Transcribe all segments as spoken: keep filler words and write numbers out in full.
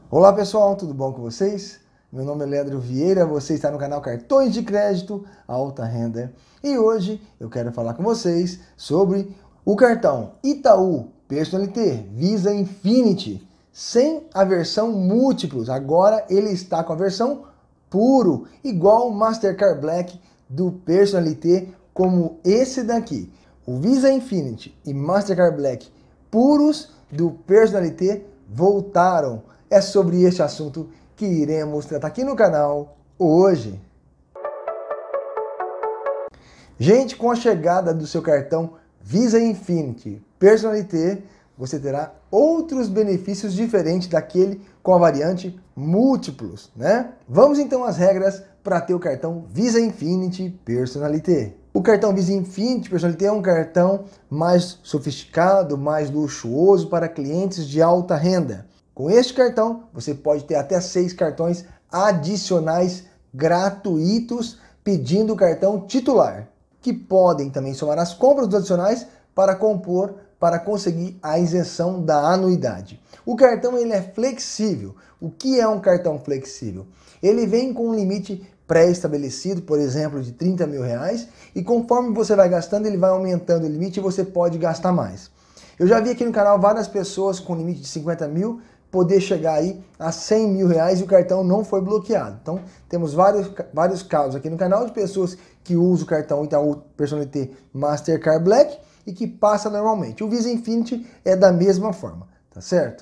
Olá pessoal, tudo bom com vocês? Meu nome é Leandro Vieira, você está no canal Cartões de Crédito Alta Renda e hoje eu quero falar com vocês sobre o cartão Itaú Personalité Visa Infinity sem a versão múltiplos. Agora ele está com a versão puro, igual o Mastercard Black do Personalité, como esse daqui. O Visa Infinity e Mastercard Black puros do Personalité voltaram. É sobre este assunto que iremos tratar aqui no canal hoje. Gente, com a chegada do seu cartão Visa Infinity Personalité, você terá outros benefícios diferentes daquele com a variante múltiplos, né? Vamos então às regras para ter o cartão Visa Infinity Personalité. O cartão Visa Infinity Personalité é um cartão mais sofisticado, mais luxuoso para clientes de alta renda. Com este cartão, você pode ter até seis cartões adicionais gratuitos pedindo o cartão titular, que podem também somar as compras dos adicionais para compor, para conseguir a isenção da anuidade. O cartão ele é flexível. O que é um cartão flexível? Ele vem com um limite pré-estabelecido, por exemplo, de trinta mil reais, e conforme você vai gastando, ele vai aumentando o limite e você pode gastar mais. Eu já vi aqui no canal várias pessoas com limite de cinquenta mil, poder chegar aí a cem mil reais e o cartão não foi bloqueado. Então, temos vários, vários casos aqui no canal de pessoas que usam o cartão Itaú Personalité Mastercard Black e que passa normalmente. O Visa Infinity é da mesma forma, tá certo?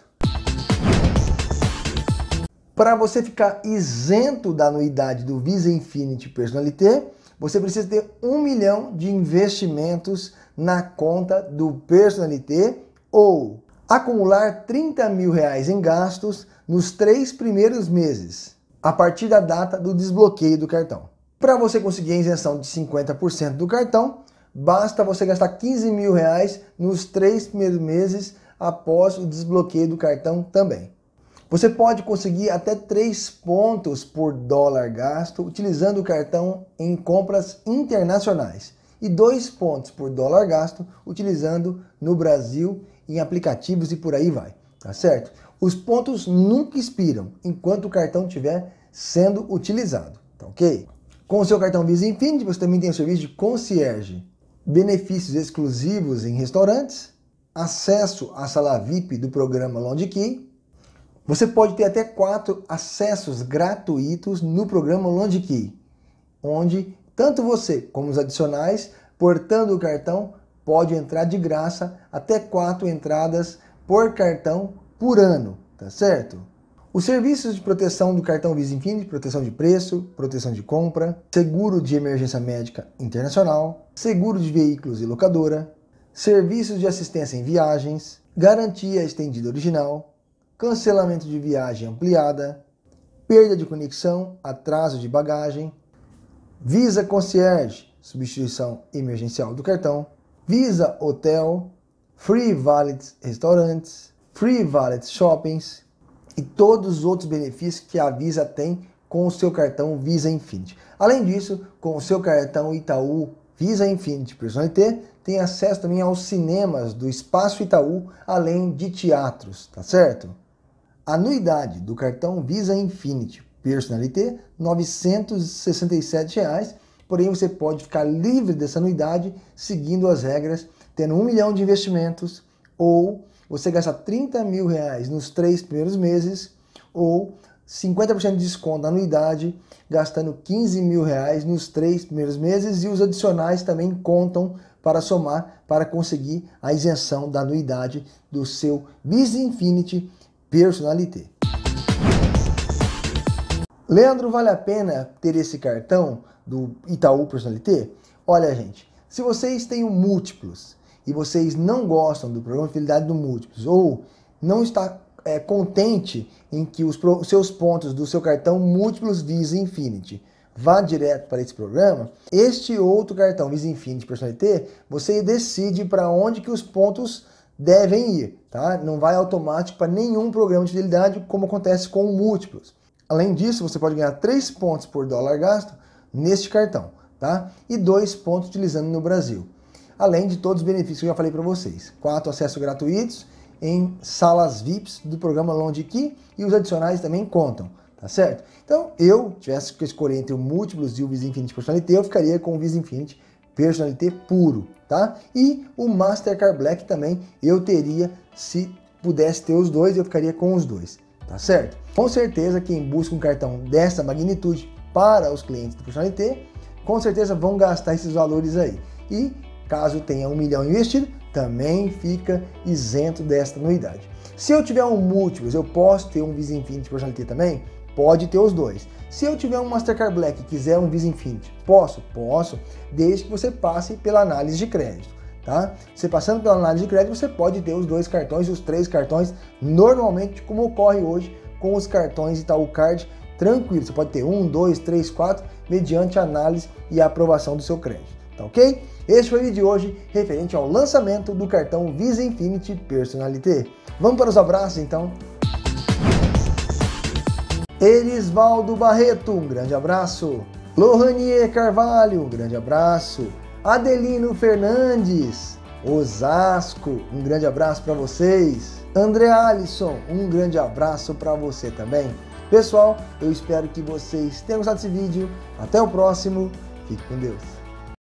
Para você ficar isento da anuidade do Visa Infinity Personalité, você precisa ter um milhão de investimentos na conta do Personalité ou acumular trinta mil reais em gastos nos três primeiros meses, a partir da data do desbloqueio do cartão. Para você conseguir a isenção de cinquenta por cento do cartão, basta você gastar quinze mil reais nos três primeiros meses após o desbloqueio do cartão também. Você pode conseguir até três pontos por dólar gasto utilizando o cartão em compras internacionais e dois pontos por dólar gasto utilizando no Brasil em aplicativos e por aí vai, tá certo? Os pontos nunca expiram enquanto o cartão estiver sendo utilizado, tá ok? Com o seu cartão Visa Infinity, você também tem o serviço de concierge, benefícios exclusivos em restaurantes, acesso à sala V I P do programa Lounge Key. Você pode ter até quatro acessos gratuitos no programa Lounge Key, onde tanto você como os adicionais, portando o cartão, pode entrar de graça até quatro entradas por cartão por ano, tá certo? Os serviços de proteção do cartão Visa Infinity, proteção de preço, proteção de compra, seguro de emergência médica internacional, seguro de veículos e locadora, serviços de assistência em viagens, garantia estendida original, cancelamento de viagem ampliada, perda de conexão, atraso de bagagem, Visa Concierge, substituição emergencial do cartão, Visa Hotel, Free Wallet Restaurantes, Free Wallet Shoppings e todos os outros benefícios que a Visa tem com o seu cartão Visa Infinity. Além disso, com o seu cartão Itaú Visa Infinity Personalité, tem acesso também aos cinemas do Espaço Itaú, além de teatros, tá certo? A anuidade do cartão Visa Infinity Personalité, novecentos e sessenta e sete reais, porém você pode ficar livre dessa anuidade seguindo as regras, tendo um milhão de investimentos, ou você gasta trinta mil reais nos três primeiros meses, ou cinquenta por cento de desconto na anuidade, gastando quinze mil reais nos três primeiros meses, e os adicionais também contam para somar, para conseguir a isenção da anuidade do seu Visa Infinity Personalité. Leandro, vale a pena ter esse cartão do Itaú Personalité? Olha, gente, se vocês têm um múltiplos e vocês não gostam do programa de fidelidade do múltiplos ou não está é, contente em que os, os seus pontos do seu cartão múltiplos Visa Infinity vá direto para esse programa, este outro cartão Visa Infinity Personalité, você decide para onde que os pontos devem ir, tá? Não vai automático para nenhum programa de fidelidade como acontece com o múltiplos. Além disso, você pode ganhar três pontos por dólar gasto neste cartão, tá? E dois pontos utilizando no Brasil. Além de todos os benefícios que eu já falei para vocês. Quatro acessos gratuitos em salas V I Ps do programa Lounge Key e os adicionais também contam, tá certo? Então, eu tivesse que escolher entre o Múltiplos e o Visa Infinite Personalité, eu ficaria com o Visa Infinite Personalité puro, tá? E o Mastercard Black também eu teria, se pudesse ter os dois, eu ficaria com os dois, tá certo? Com certeza, quem busca um cartão dessa magnitude para os clientes do Personalité, com certeza vão gastar esses valores aí. E caso tenha um milhão investido, também fica isento desta anuidade. Se eu tiver um Múltiplos, eu posso ter um Visa Infinite Personalité também? Pode ter os dois. Se eu tiver um Mastercard Black e quiser um Visa Infinite, posso? Posso, desde que você passe pela análise de crédito, tá? Você passando pela análise de crédito, você pode ter os dois cartões, os três cartões, normalmente como ocorre hoje com os cartões Itaú Card, tranquilo. Você pode ter um, dois, três, quatro, mediante a análise e a aprovação do seu crédito, tá ok? Este foi o vídeo de hoje referente ao lançamento do cartão Visa Infinite Personalité. Vamos para os abraços então? Erisvaldo Barreto, um grande abraço. Lohanier Carvalho, um grande abraço. Adelino Fernandes, Osasco, um grande abraço para vocês. André Alisson, um grande abraço para você também. Pessoal, eu espero que vocês tenham gostado desse vídeo. Até o próximo. Fique com Deus.